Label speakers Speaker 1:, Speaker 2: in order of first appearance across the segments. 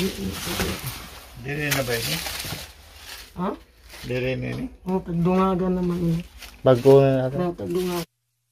Speaker 1: Dire na ba ini?
Speaker 2: Ha?
Speaker 1: Dire na ini?
Speaker 2: Pagdungagan naman yun.
Speaker 1: Bago na natin.
Speaker 2: Pagdungagan.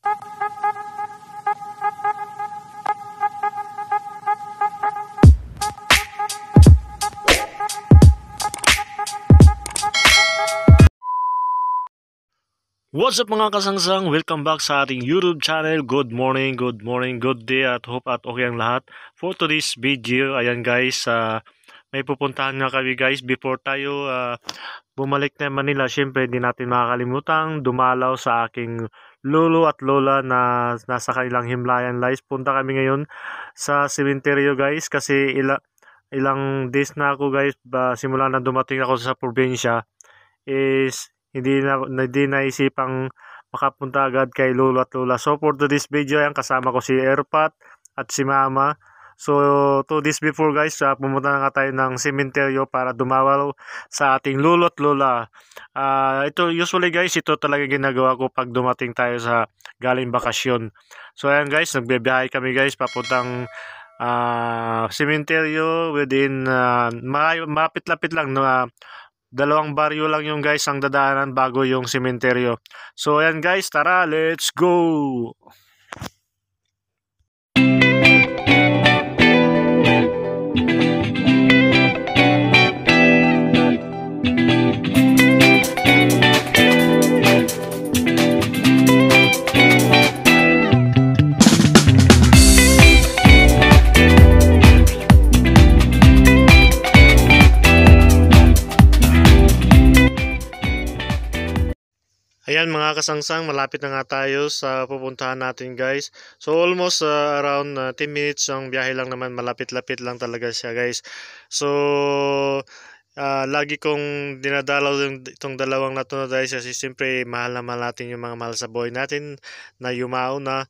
Speaker 3: What's up mga kasangsang? Welcome back sa ating YouTube channel. Good morning, good day at hope at okay ang lahat. For today's video, ayan guys, may pupuntahan nga kami guys. Before tayo bumalik na Manila, syempre di natin makakalimutang dumalaw sa aking lolo at lola na nasa kanilang himlayan lives. Punta kami ngayon sa sementeryo guys kasi ilang days na ako guys, simula na dumating ako sa probinsya is hindi naisipang makapunta agad kay lolo at lola. So for today's video, yan kasama ko si Erpat at si Mama. So 2 days before guys, pumunta na nga tayo ng sementeryo para dumalaw sa ating lolo at lola. Ito usually guys, ito talaga ginagawa ko pag dumating tayo sa galing bakasyon. So ayan guys, nagbibiyahe kami guys papuntang sementeryo within malapit-lapit lang no, 2 baryo lang yung guys ang dadaanan bago yung sementeryo. So ayan guys, tara, let's go! Ayan mga kasangsang, malapit na nga tayo sa pupuntahan natin guys. So almost around 10 minutes ang biyahe lang naman, malapit-lapit lang talaga siya guys. So lagi kong dinadalaw itong dalawang na to guys kasi siyempre mahal na mahal natin yung mga mahal sa buhay natin na yumao na.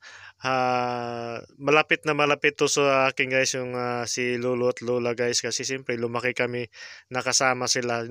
Speaker 3: Malapit to sa akin guys yung si lolo at lola guys kasi siyempre lumaki kami nakasama sila.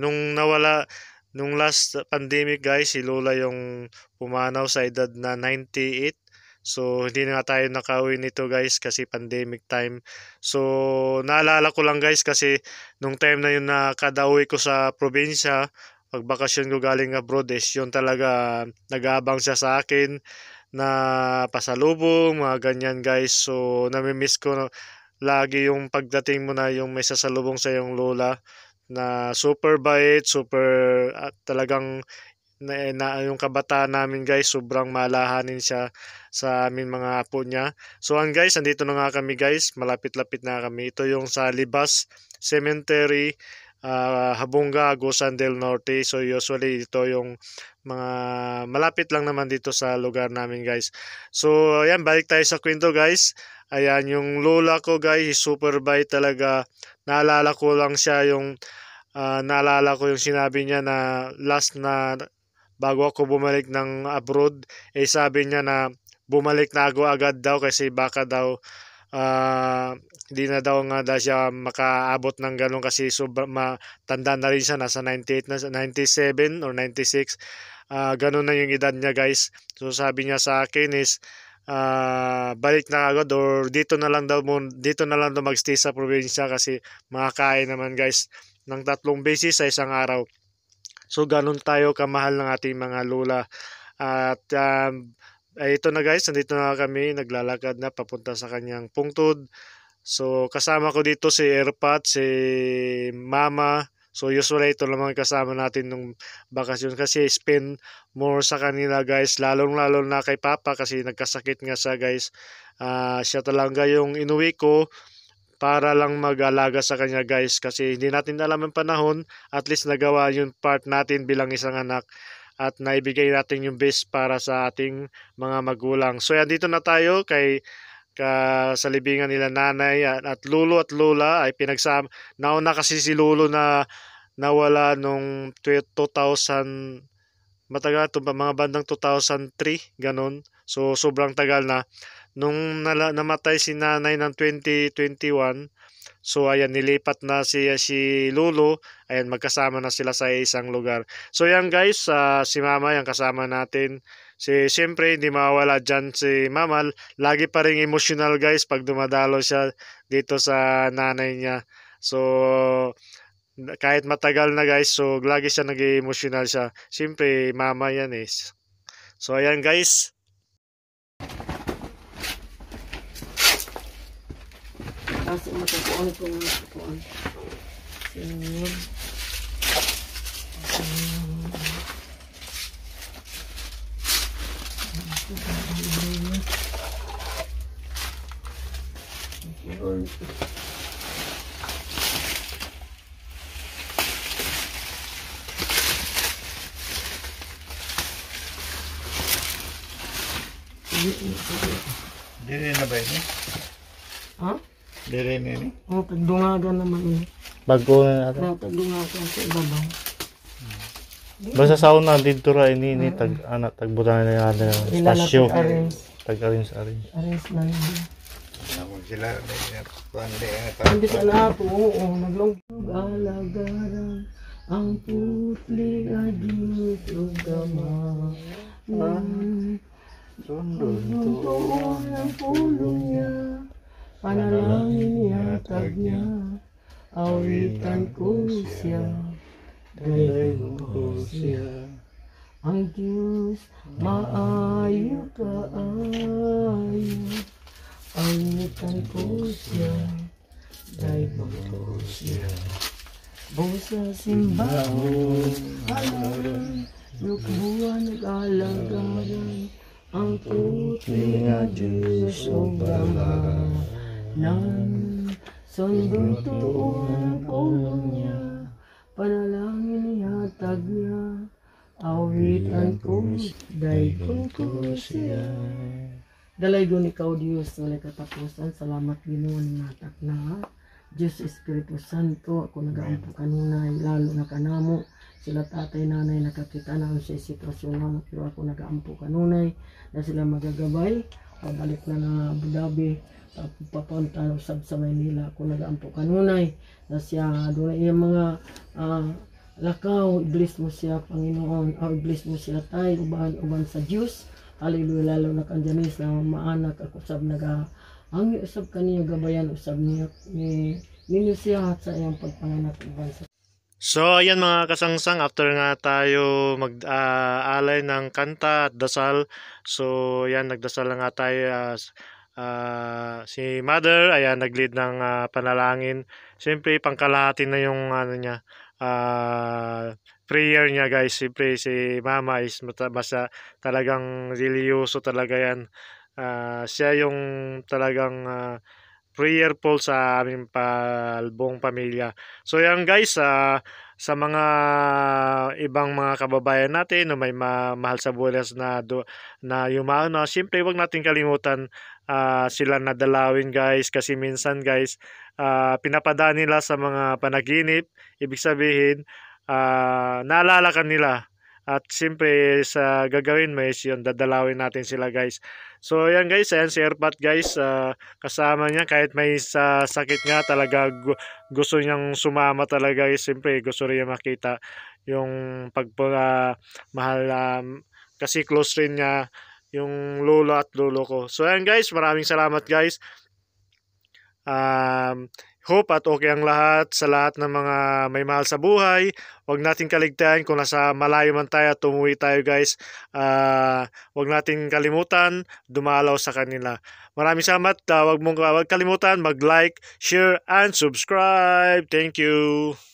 Speaker 3: Nung last pandemic guys, si Lola yung pumanaw sa edad na 98. So hindi na tayo nakauwi nito guys kasi pandemic time. So naalala ko lang guys kasi nung time na yun na kada uwi ko sa probinsya, pag bakasyon ko galing abroad is yun talaga nag-aabang siya sa akin na pasalubong, mga ganyan guys. So namimiss ko lagi yung pagdating mo na yung may sasalubong sa yung lola na super bait, super talagang yung kabataan namin guys, sobrang malahanin siya sa amin mga apo niya. So guys, andito na nga kami guys, malapit-lapit na kami. Ito yung sa Libas Cemetery, Habonga, Agusan del Norte. So usually ito yung mga malapit lang naman dito sa lugar namin guys. So ayan, balik tayo sa kwento guys. Ayan, yung lola ko guys, super bait talaga. Naalala ko lang siya yung sinabi niya na last na bago ako bumalik ng abroad, sabi niya na bumalik na ako agad daw kasi baka daw hindi na daw nga siya makaabot ng ganun kasi matanda na rin siya, nasa 98 na, 97 or 96, ganun na yung edad niya guys. So sabi niya sa akin is balik na agad or dito na lang daw magstay sa probinsya kasi makakain naman guys ng 3 beses sa isang araw. So ganun tayo kamahal ng ating mga lola. At ito na guys, nandito na kami, naglalakad na papunta sa kanyang pungtod. So kasama ko dito si Erpat, si Mama. So usually ito naman kasama natin nung bakasyon kasi spend more sa kanila guys, lalong-lalo na kay Papa kasi nagkasakit nga siya guys. Siya talaga yung inuwi ko para lang mag-alaga sa kanya guys kasi hindi natin alam ang panahon, at least nagawa yung part natin bilang isang anak at naibigay natin yung best para sa ating mga magulang. So yan, dito na tayo sa libingan nila nanay at lolo at lola ay pinagsama. Nauna kasi si lolo na nawala nung 2000, matagal to, mga bandang 2003 ganun. So sobrang tagal na. Nung namatay si nanay ng 2021, so ayan, nilipat na si lolo, ayan, magkasama na sila sa isang lugar. So yan guys, si Mama yung kasama natin. Siyempre hindi mawawala dyan si Mama, lagi pa rin emotional guys pag dumadalo siya dito sa nanay niya. So kahit matagal na guys, so lagi siya nag-emotional siya. Siyempre mama yan eh. So ayan guys.
Speaker 2: Kasi matapuan ko ng matapuan. Sinod.
Speaker 1: Dili na ba ini?
Speaker 2: Ha?
Speaker 1: Dili na ini?
Speaker 2: O, pagdungagan naman ini.
Speaker 1: Bago na natin.
Speaker 2: Pagdungagan sa ibabaw.
Speaker 1: Basta sa una dito ra ini tag anak tagbutan na natin ng espasyo. Tag-arrange.
Speaker 2: Arrange na yun.
Speaker 1: Namun sila kundi
Speaker 2: Hindi sana ako, oo, naglong-alagaran ang putli nga dito gama. Tuntuon ang pulong niya, panalangin niya, tag niya, awitan ko siya, dayon ko siya. Ang Diyos, maayo kaayo, awitan ko siya, dayon ko siya. Busa simbahon, halaran, lukbuhan nag-alagaran, ang putli nga Diyos o gamanan. Sundong tuon ang pulong niya, panalangin niya, tag niya, awitan ko, dayon ko siya. Dalaygon ikaw Diyos, walay katapusan, salamat Ginoo natak na. Diyos Espiritu Santo, ako nag-aampo kanunay, lalo na kanamo, sila tatay nanay nakakita na sa sitwasyon na, pero ako nag-aampo kanunay, na sila magagabay, pabalik na na Abu Dhabi, papunta sa Maynila, ako nag-aampo kanunay, na siya, doon yung mga lakaw, iblis mo siya Panginoon, iblis mo siya tayo, uban sa Diyos, hallelujah, lalo na kanjanis na maanak ako sab ang usab kaniya gabayan usab niya ninyo siya sa iyang pagpanganak uban sa.
Speaker 3: So ayan mga kasangsang, after nga tayo mag-alay ng kanta at dasal, so ayan nagdasal na nga tayo, si mother ayan nag-lead ng panalangin. Siyempre pangkalahati na yung niya, prayer niya guys. Siyempre si mama is basta talagang religyoso talaga yan. Siya yung talagang prayerful sa aming buong pamilya. So yan guys, sa mga ibang mga kababayan natin na may mahal sa bulas na yumao na, siyempre wag natin kalimutan sila nadalawin guys, kasi minsan guys pinapadaan nila sa mga panaginip. Ibig sabihin naalala ka nila. At siyempre sa gagawin mo is yun, dadalawin natin sila guys. So yan guys, ayan si Erpat guys, kasama niya kahit may sakit nga talaga, gusto niyang sumama talaga guys. Siyempre gusto rin makita yung mahal, kasi close rin niya yung lolo at lolo ko. So ayan guys, maraming salamat guys. Hope at okay ang lahat sa lahat ng mga may mahal sa buhay. Huwag natin kaligtaan kung nasa malayo man tayo at umuwi tayo guys. Huwag natin kalimutan dumalaw sa kanila. Maraming salamat. Huwag kalimutan mag-like, share, and subscribe. Thank you.